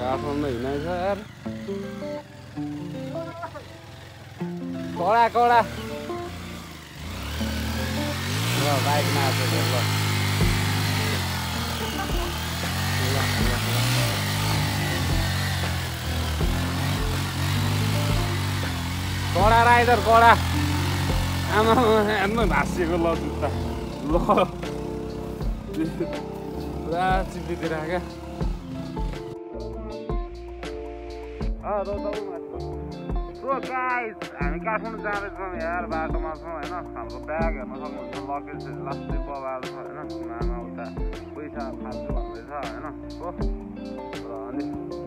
काठमाडौँ हिँडाइ छ यार कडा कडा ल बाइक नाच्छ ल कडा राइडर कडा आमा हेर्नु भाँसिएको ल जुत्ता ल पुरा चिप्लितिर क्या गाइस हामी काठमाडौँ जाँदैछौँ यार बाटोमा छौँ होइन हाम्रो ब्याग हेर्न सक्नुहुन्छ लगेज लास्टै बबाएको छ होइन आमा उता पैसा फाल्छु भन्दैछ होइन र अनि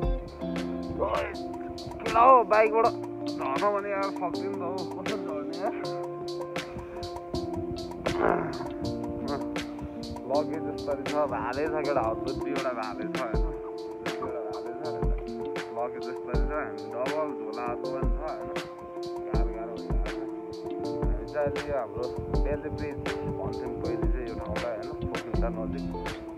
किन हौ बाइकबाट झर्न भने यार सक्दिन त हौ कसरी झर्ने यार लगेज जसरी छ भाले छ केटा हो दुईवटा भाले छ होइन दुईवटा भाले छ लगेज जसरी छ हामी डबल झोलाको पनि छ होइन गाह्रो हामी चाहिँ अहिले हाम्रो बेल्ली ब्रिज भन्छौँ पहिले चाहिँ यो ठाउँलाई होइन फोकिन्टा नजिक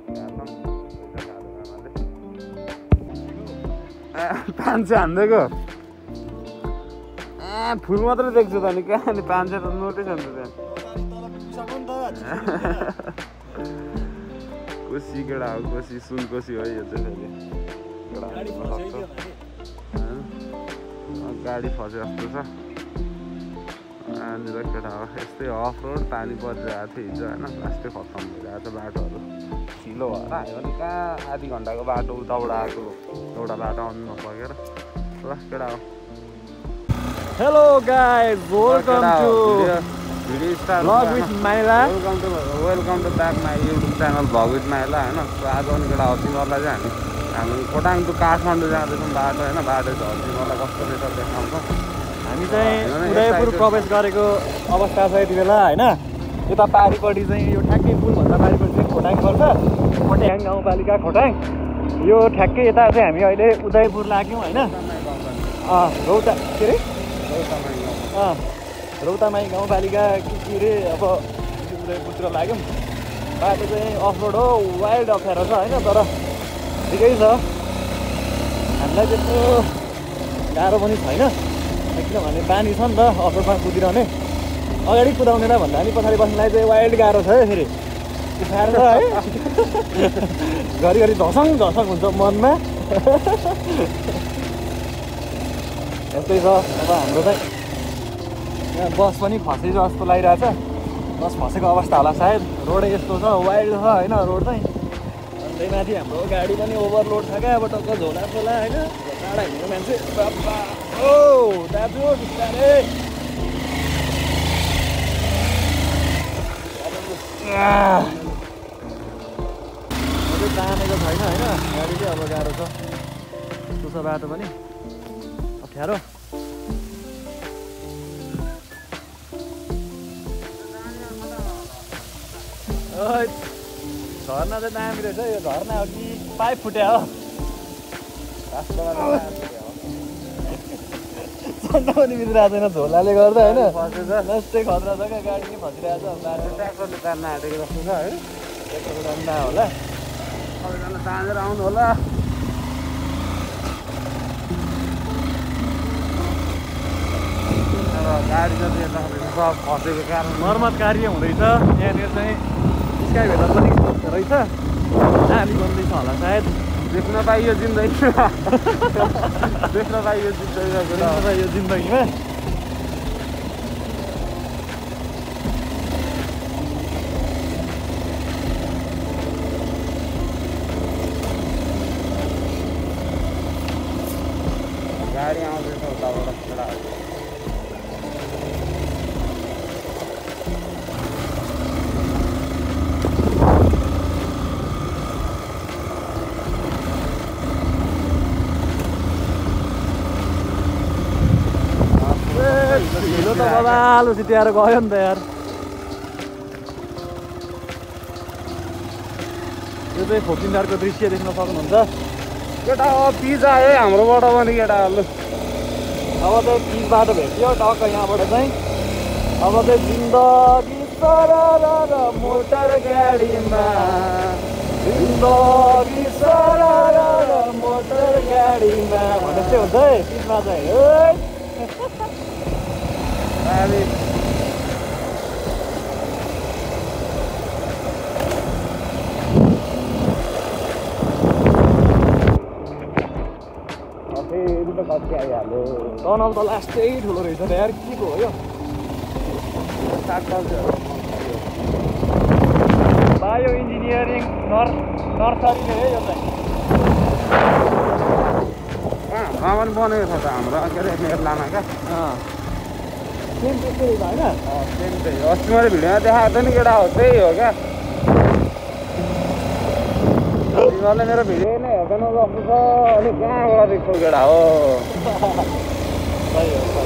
पाँच हान्दिएको फुल मात्रै देख्छु त नि कहाँ नि 500 त नोटै छ नि त कोसी केटा हो कोसी सुनकोसी हो यो चाहिँ गाडी फस्यो जस्तो छ यहाँनिर केटा हो यस्तै अफ रोड पानी परिरहेको थियो हिजो होइन लास्टै खत्तम भइरहेको छ बाटोहरू ढिलो भएर आयो भने कहाँ आधी घन्टाको बाटो उताबाट आएको एउटा बाटो आउनु नसकेर ल केटा हो hello guys welcome to video star vlog with Maila welcome to back my YouTube channel vlog with Maila होइन आज पनि केटा हो तिमीहरूलाई चाहिँ हामी खोटाङ टु काठमाडौँ जाँदैछौँ बाटो होइन बाटो छ तिमीहरूलाई कस्तो रहेछ देखाउँछौँ हामी चाहिँ उदयपुर प्रवेश गरेको अवस्था छ यति बेला होइन यता पारिपट्टि चाहिँ यो ठ्याक्कै पुलभन्दा पारिपट्टि चाहिँ खोटाङ पर्छ खोटाङ गाउँपालिका खोटाङ यो ठ्याक्कै यता चाहिँ हामी अहिले उदयपुर लाग्यौँ होइन रौता के अरे रौतामाई गाउँपालिका के अरे अब उदयपुरतिर लाग्यौँ बाटो चाहिँ अफ रोड हो वाइल्ड अप्ठ्यारो छ होइन तर ठिकै छ हामीलाई त्यस्तो गाह्रो पनि छैन किनभने पानी छ नि त अफ रोडमा कुदिरहने अगाडि कुदाउनेलाई भन्दा पनि पछाडि बस्नेलाई चाहिँ वाइल्ड गाह्रो छ है फेरि उठाएर छ है घरिघरि झसङ झसङ हुन्छ मनमा यस्तै छ अब हाम्रो चाहिँ यहाँ बस पनि खसेछ जस्तो लागिरहेछ बस फसेको अवस्था होला सायद रोडै यस्तो छ वाइल्ड छ होइन रोड चाहिँ अनि त्यही माथि हाम्रो गाडी पनि ओभरलोड छ क्या अब टक्क झोला खोला होइन टाढा हिँड्ने मान्छे बाबा ओ दाजु बिस्तारै तानेको छैन होइन गाडी चाहिँ अब गाह्रो छ यस्तो छ बाटो पनि अप्ठ्यारो झर्ना चाहिँ दामी रहेछ यो झर्ना हो कि पाइप फुट्या हो चन्दा पनि बिग्रिरहेको छैन झोलाले गर्दा होइन जस्तै खतरा छ क्या गाडी पनि फसिरहेको छ ट्र्याक्टरले तान्न आँटेको जस्तो छ है ट्र्याक्टरको जान्दा होला सबैजना तानेर आउनु होला गाडी जति सब फसेको कारण मर्मत कार्य हुँदैछ यहाँनिर चाहिँ स्काई भेटर पनि रहेछ नाली बन्दैछ होला सायद देख्न पाइयो जिन्दगी देख्न पाइयो जिन्दगीमा गाडी आउँदैछ उताबाट केटाहरू हिलो त बबालो सिटिएर गयो नि त यार यो चाहिँ फोकिन्डारको दृश्य देख्न सक्नुहुन्छ केटा हो पिज्जा है हाम्रोबाट पनि केटाहरू अब चाहिँ पिच बाटो भेट्यो टक्क यहाँबाट चाहिँ अब चाहिँ जिन्दगी सरर मोटर गाडीमा जिन्दगी सरर मोटर गाडी गाडीमा भने चाहिँ हुन्छ है सिटमा चाहिँ कति आइहाल्यो टनल त लास्टै ठुलो रहेछ नि यार के को हो यो बायो इन्जिनियरिङ नर्सरी नै है यो चाहिँ हाम्रोमा पनि बनेको छ त हाम्रो के अरे मेरलामा क्या सेम त्यस्तै रहेछ होइन सेम त्यही अस्ति मैले भिडियोमा देखाएको थियो नि केटा हो त्यही हो क्या तिमीहरूले मेरो भिडियो नै हेर्दैन जस्तो छ अनि कहाँबाट देख्छौ केटा हो सही हो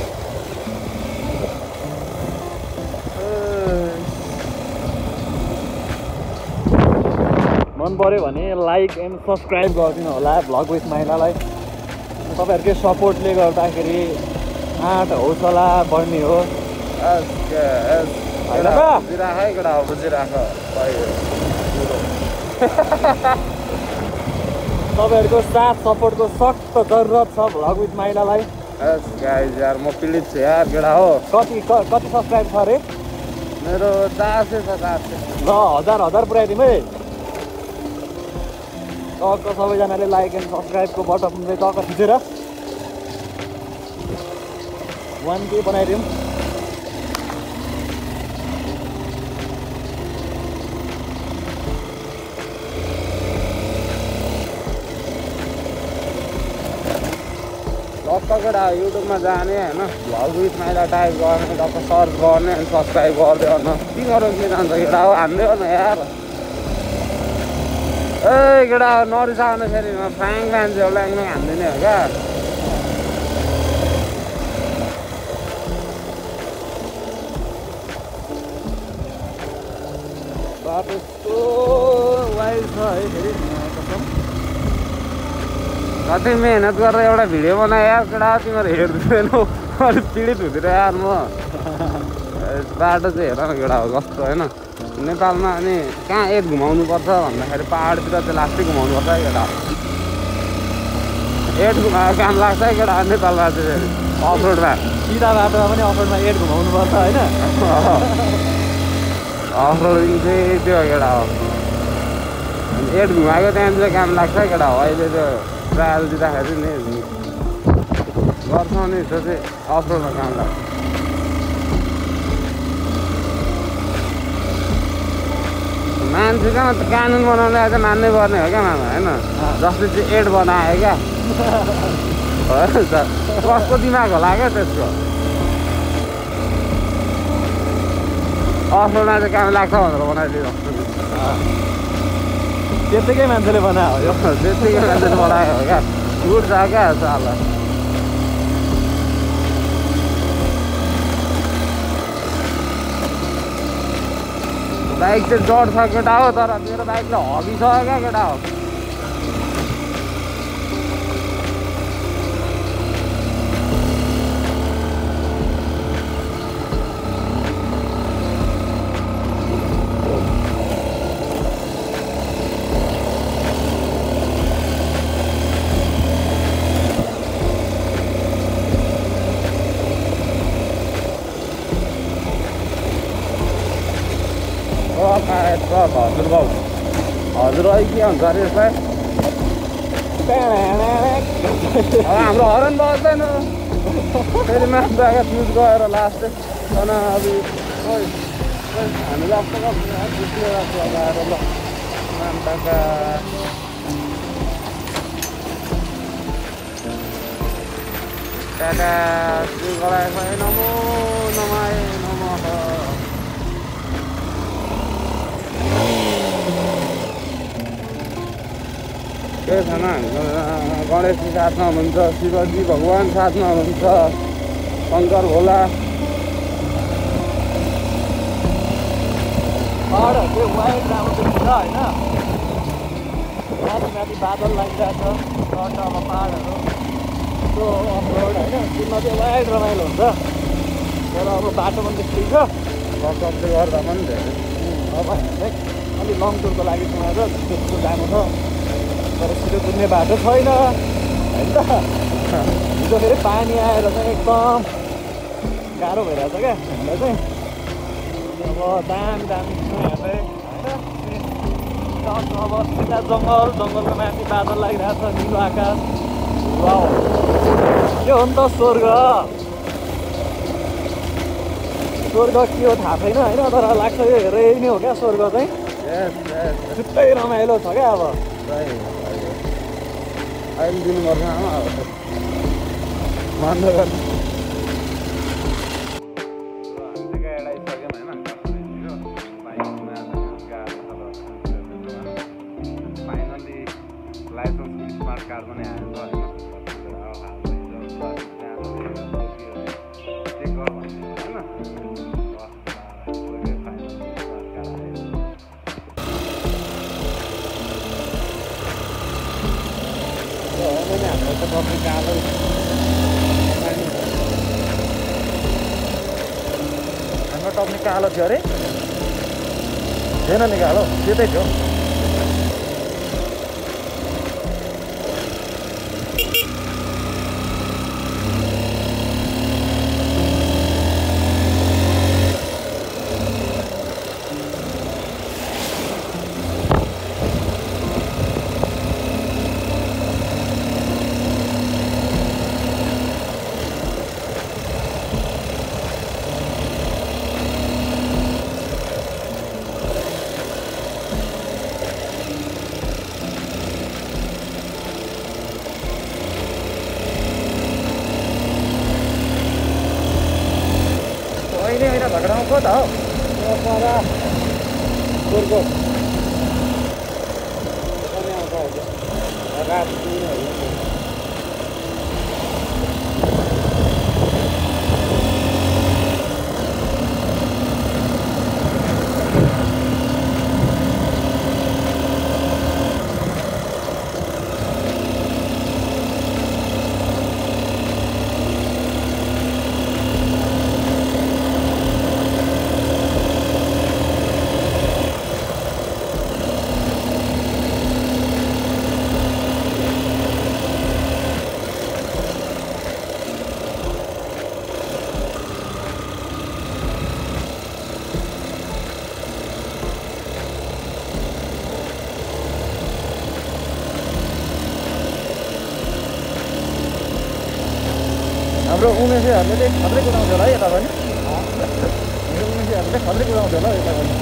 मन पऱ्यो भने लाइक एन्ड सब्सक्राइब गरिदिनु होला भ्लग विथ माइलालाई तपाईँहरूकै सपोर्टले गर्दाखेरि आँट हौसला बढ्ने हो बुझिराख है केटा हो बुझिराख तपाईँहरूको साथ सपोर्टको सख्त जरुरत छ भ्लग विथ माइलालाई गाइज यार म पीडित छु यार केटा हो कति सब्सक्राइब छ अरे मेरो 400 छ 400 ल हजार पुऱ्याइदिउँ है टक्क सबैजनाले लाइक एन्ड सब्सक्राइबको बटन चाहिँ टक्क थिचेर 1K बनाइदिउँ टक्क केटा युट्युबमा जाने होइन भ्लग विथ माइला टाइप गर्ने टक्क सर्च गर्ने अनि सब्सक्राइब गर्दै गर्नु तिमीहरू के जान्छ केटा हो हान्दै हो न यार ए केटा हो नरिसाउनु फेरि फ्याङ मान्छे ल्याङमै हान्दिने हो क्या बाटो यस्तो वाइड छ है फेरि कति मेहनत गरेर एउटा भिडियो बनायो यार केटा तिमीहरू हेर्दैनौ अलिक पीडित हुँदैन यार म बाटो चाहिँ हेर न केटा हो कस्तो होइन नेपालमा अनि कहाँ एड घुमाउनु पर्छ भन्दाखेरि पाहाडतिर चाहिँ लास्टै घुमाउनु पर्छ है केटा एड घुमाएको काम लाग्छ है केटा नेपालमा चाहिँ अफरोडमा सिधा बाटोमा पनि अफरोडमा एड घुमाउनु पर्छ होइन अफरोडिङ चाहिँ त्यो केटा हो एड घुमाएको त्यहाँ चाहिँ काम लाग्छ है केटा हो अहिले त्यो ट्रायल दिँदाखेरि नि गर्छौँ नि त्यो चाहिँ अफरोडमा काम लाग्छ मान्छे क्या कानुन बनाउनलाई चाहिँ मान्नै पर्ने हो क्या मामा होइन जसले चाहिँ एड बनायो क्या कसको दिमाग होला क्या त्यसको अफरोडमा चाहिँ काम लाग्छ भनेर बनाइदियो त्यत्तिकै मान्छेले बनायो यो त्यत्तिकै मान्छेले बनायो हो क्या गुड छ क्या चाल बाइक चाहिँ डर छ केटा हो तर मेरो बाइकले हबी छ क्या केटा हो हजुर अहिले के हुन्छ अरे यसलाई हाम्रो हरन बज्दैन फेरि मान्छे फ्युज गएर लास्ट अनि हामीले लगाएर ल मान्छेका टाटा फ्युज गराएको छैन नमो नमाए नमः के छैन गणेशजी साथमा हुनुहुन्छ शिवजी भगवान् साथमा हुनुहुन्छ शङ्कर भोला त्यो वाइड राम्रो छ होइन माथि माथि बादल लागिरहेको छ अब पाहाडहरू त्यो अफरोड होइन त्यसमा चाहिँ वाइड रमाइलो हुन्छ तर अब बाटो पनि त्यस्तै छ कसले गर्दा पनि धेरै अब अलिक लङ टुरको लागि समाएर त्यस्तो जानु छ तर छिटो कुद्ने बाटो छैन होइन त हिजो फेरि पानी आएर चाहिँ एकदम गाह्रो भइरहेछ क्या हामीलाई चाहिँ अब दामी दामी छ यहाँ चाहिँ होइन अब सिधा जङ्गलको माथि बादल लागिरहेछ निलो आकाश वाउ यो हो नि त स्वर्ग के हो थाहा छैन होइन तर लाग्छ यो हेरै नै हो क्या स्वर्ग चाहिँ छुट्टै रमाइलो छ क्या अब अहिले दिनुपर्छ आमा अब मान्दै गर्नु फाइनली लाइसेन्स स्मार्ट कार्ड पनि आएछ हाम्रो टप्ने कालो थियो अरे थिएन नि कालो त्यतै थियो झगडामा को त हो पर गोरको रात हाम्रो उमेशहरूले चाहिँ खत्रै कुदाउँछ होला यता पनि मेरो उमेशहरूले खत्रै कुदाउँछ होला यता पनि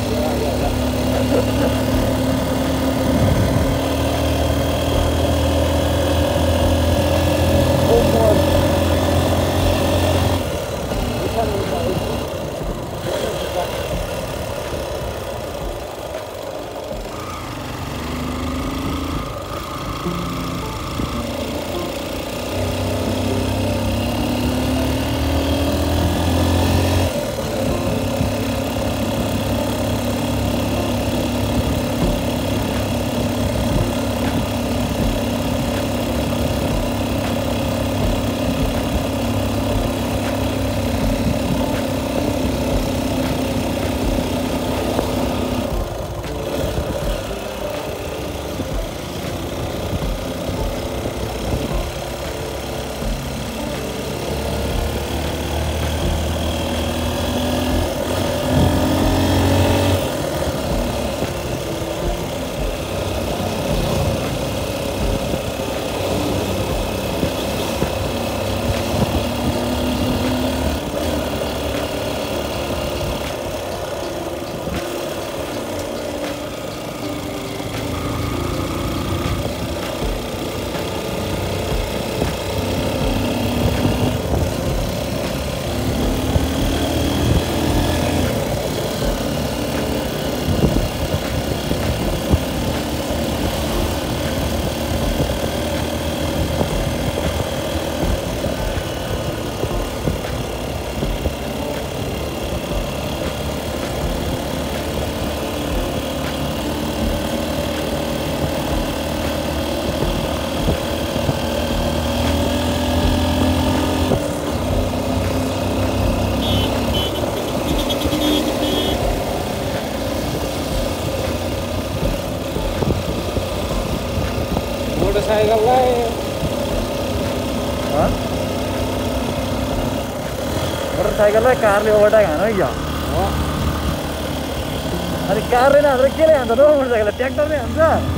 मोटरसाइकललाई मोटरसाइकललाई कारले ओभरटेक हान है क्या अनि कारले नहालेर केले हान्छ त मोटरसाइकललाई ट्र्याक्टरले हान्छ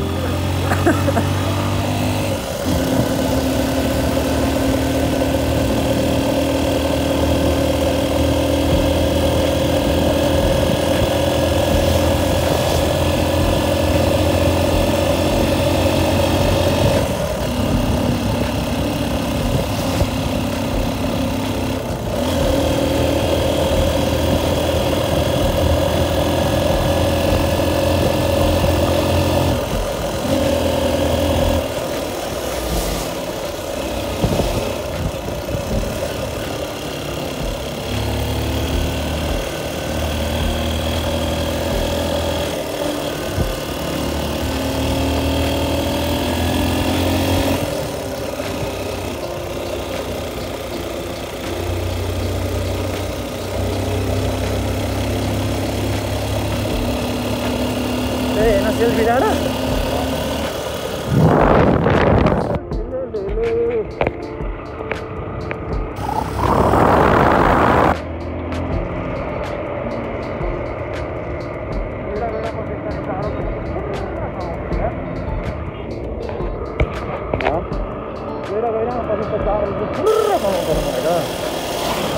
सेल्फी डाँडा गएर